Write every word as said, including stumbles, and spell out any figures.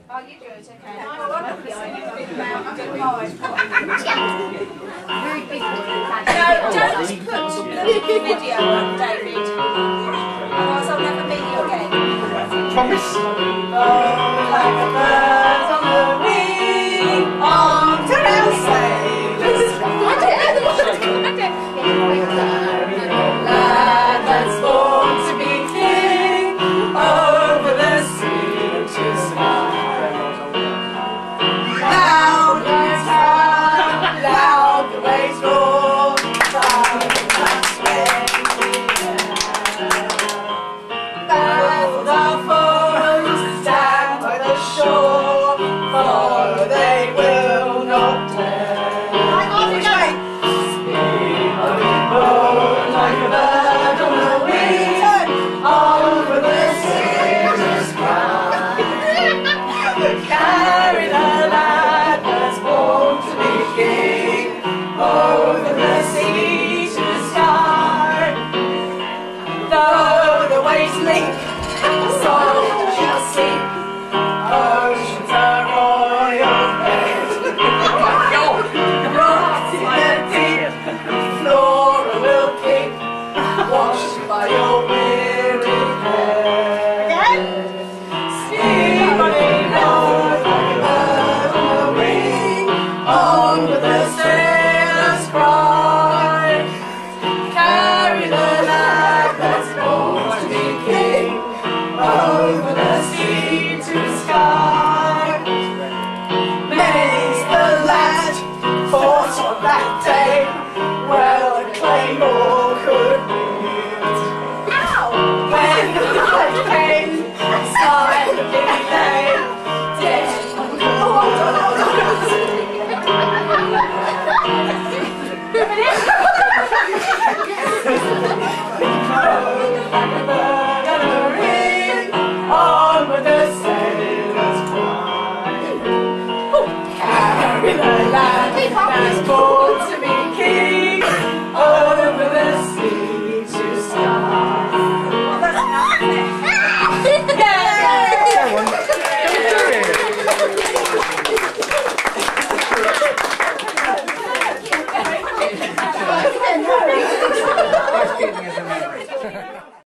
Oh, you good, okay. Well, one of the things has been about goodbye. Very big one. No, don't put the video on, David. Otherwise I'll never meet you again. Promise? Oh, like a bird.